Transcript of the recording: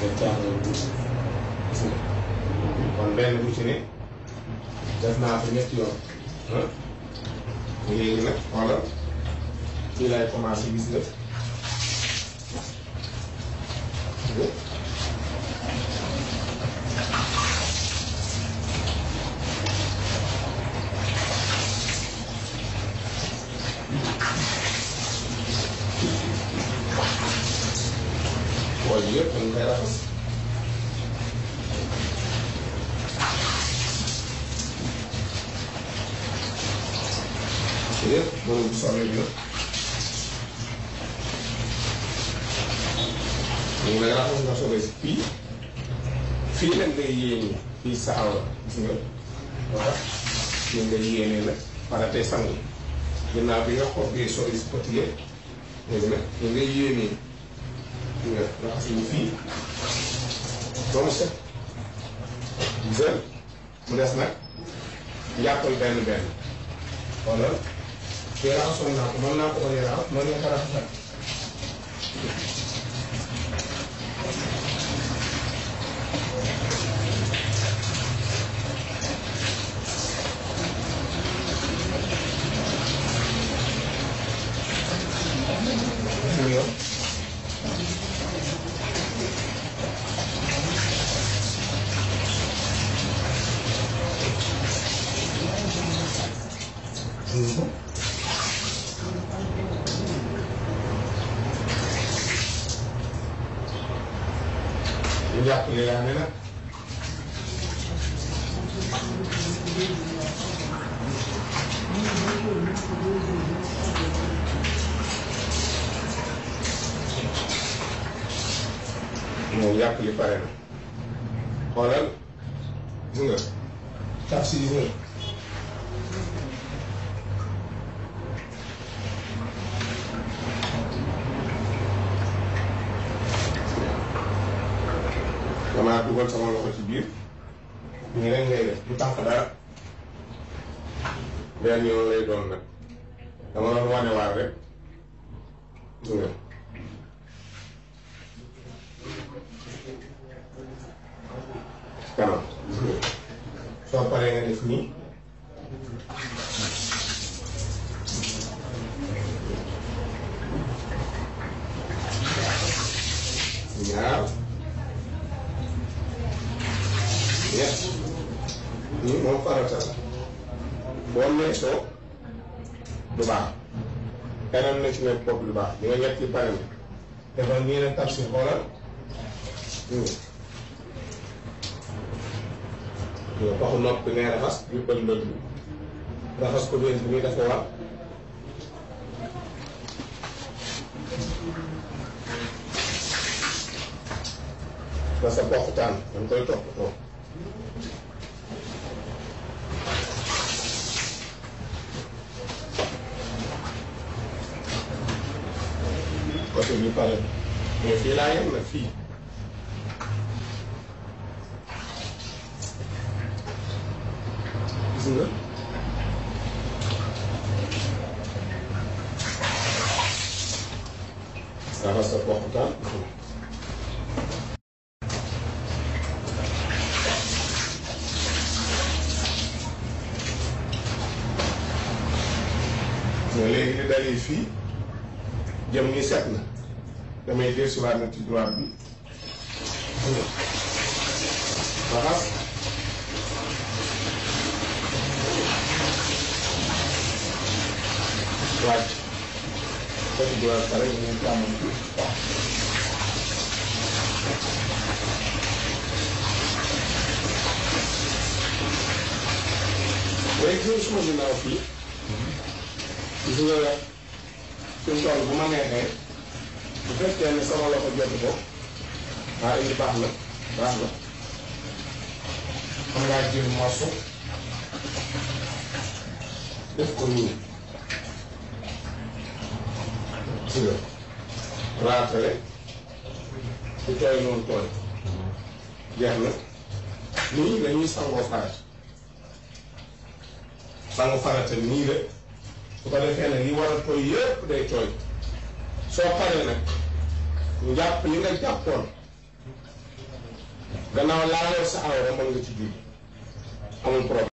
caaxaan gis nga kon benn bu ci ne def naa ko ñetti yoon léegi nag xoolal fii lay commencé gis nga bool yëpp dañ koy raxas yëpp boolu bu soobee bi la ñu nag raxas nga soobee si fii nag ngay yéene fii saawa gis nga voilà fii ngay yéene nag para tey sangu ginnaaw bi nga xob bi soobee si poti yëpp léegi nag ñu ngay yéene nga raxas ñu fii ba mu set gisal mu des nag jàppal benn benn wala fii raxasoon naa ko mën naa ko bañ a raxas mën nga ko raxasal ñu jàpp li yaa ne nag moom jàpp li pare na xoolal gis nga taf si gis nga damaa dugal sama loxo ci biir ñu leen ngay def du tànk dara benn yoon lay doon nag dama doon wane waar rek gis nga kanam gis nga soo paree nga def nii ñaar ñett nii moom farata la boo meesoo du baax kanam na ci nekk bopp du baax di nga ñett yi pare na defal nii nag tab si xoolal yow paxu nopp bi ngay raxas yubbal mbëgg bi raxas ko benn bi muy dafa war ba sa poxtaan dañ koy toppatoo côté bi pare mais fii laa yem nag fii gis nga raxas sa poxtaan mais léegi li dalee fii jëm ni set na damay dellusiwaat na ci droite bi raxas wàcc ko ci droite pare ñu ngi tàmmoon bi léegi gis suma ginnaaw fii gis nga fi mu toll bu ma neexee bu fekkee ne sama loxo jotu ko waa indi baax na xam ngaa jël morceau def ko nii si nga raatale bu tooy noonu tooy jeex na nii lañuy sangoo farata sangu farata nii la su ko defee nag yi war a tooy yëpp day tooy soo paree nag ñu jàpp li nga jàppoon gannaaw laaloo sa awra mën nga ci julli amul problème